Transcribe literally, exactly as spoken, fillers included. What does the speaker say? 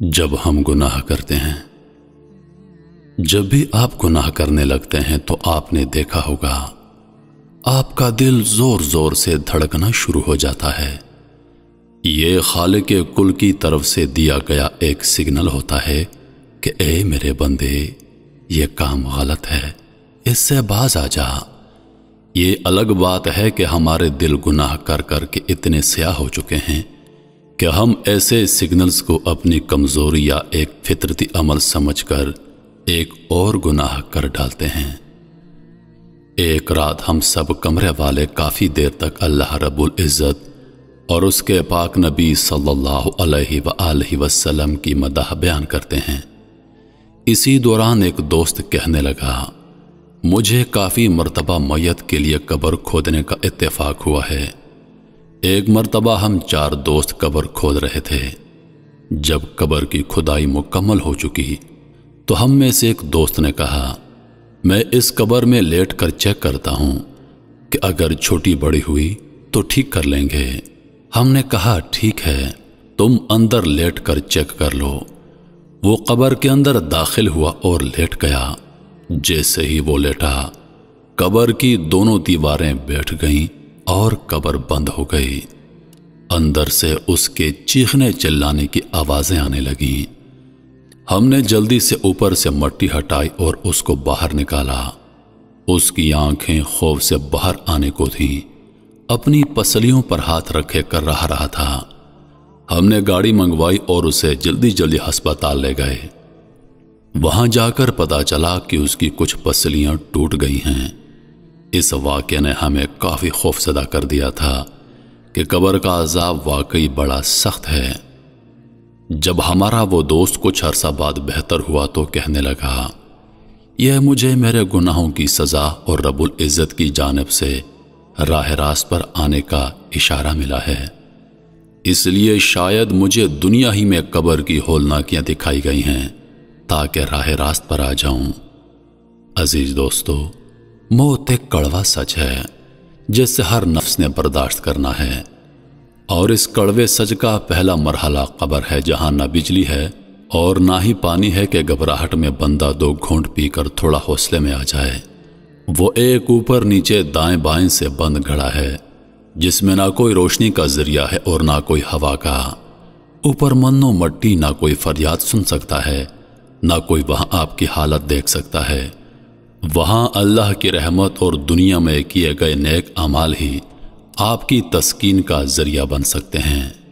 جب ہم گناہ کرتے ہیں، جب بھی آپ گناہ کرنے لگتے ہیں تو آپ نے دیکھا ہوگا آپ کا دل زور زور سے دھڑکنا شروع ہو جاتا ہے۔ یہ خالق کل کی طرف سے دیا گیا ایک سگنل ہوتا ہے کہ اے میرے بندے، یہ کام غلط ہے، اس سے باز آ جا۔ یہ الگ بات ہے کہ ہمارے دل گناہ کر کر کے اتنے سیاہ ہو چکے ہیں کہ ہم ایسے سگنلز کو اپنی کمزوری یا ایک فطرتی عمل سمجھ کر ایک اور گناہ کر ڈالتے ہیں۔ ایک رات ہم سب کمرے والے کافی دیر تک اللہ رب العزت اور اس کے پاک نبی صلی اللہ علیہ وآلہ وسلم کی مدح بیان کرتے ہیں۔ اسی دوران ایک دوست کہنے لگا، مجھے کافی مرتبہ میت کے لیے قبر کھودنے کا اتفاق ہوا ہے۔ ایک مرتبہ ہم چار دوست قبر کھود رہے تھے۔ جب قبر کی کھدائی مکمل ہو چکی تو ہم میں سے ایک دوست نے کہا، میں اس قبر میں لیٹ کر چیک کرتا ہوں کہ اگر چھوٹی بڑی ہوئی تو ٹھیک کر لیں گے۔ ہم نے کہا ٹھیک ہے، تم اندر لیٹ کر چیک کر لو۔ وہ قبر کے اندر داخل ہوا اور لیٹ گیا۔ جیسے ہی وہ لیٹا، قبر کی دونوں دیواریں بیٹھ گئیں اور قبر بند ہو گئی۔ اندر سے اس کے چیخنے چلانے کی آوازیں آنے لگیں۔ ہم نے جلدی سے اوپر سے مٹی ہٹائی اور اس کو باہر نکالا۔ اس کی آنکھیں خوف سے باہر آنے کو تھیں، اپنی پسلیوں پر ہاتھ رکھے کر رہ رہا تھا۔ ہم نے گاڑی منگوائی اور اسے جلدی جلدی ہسپتال لے گئے۔ وہاں جا کر پتا چلا کہ اس کی کچھ پسلیاں ٹوٹ گئی ہیں۔ اس واقعے نے ہمیں کافی خوفزدہ کر دیا تھا کہ قبر کا عذاب واقعی بڑا سخت ہے۔ جب ہمارا وہ دوست کچھ عرصہ بعد بہتر ہوا تو کہنے لگا، یہ مجھے میرے گناہوں کی سزا اور رب العزت کی جانب سے راہ راست پر آنے کا اشارہ ملا ہے، اس لیے شاید مجھے دنیا ہی میں قبر کی ہولناکیاں دکھائی گئی ہیں تاکہ راہ راست پر آ جاؤں۔ عزیز دوستو، موت ایک کڑوا سچ ہے جس سے ہر نفس نے برداشت کرنا ہے، اور اس کڑوے سچ کا پہلا مرحلہ قبر ہے، جہاں نہ بجلی ہے اور نہ ہی پانی ہے کہ گھبراہٹ میں بندہ دو گھونٹ پی کر تھوڑا حوصلے میں آ جائے۔ وہ ایک اوپر نیچے دائیں بائیں سے بند گھڑا ہے جس میں نہ کوئی روشنی کا ذریعہ ہے اور نہ کوئی ہوا کا۔ اوپر منو مٹی، نہ کوئی فریاد سن سکتا ہے، نہ کوئی وہاں آپ کی حالت دیکھ سکتا ہے۔ وہاں اللہ کی رحمت اور دنیا میں کیے گئے نیک اعمال ہی آپ کی تسکین کا ذریعہ بن سکتے ہیں۔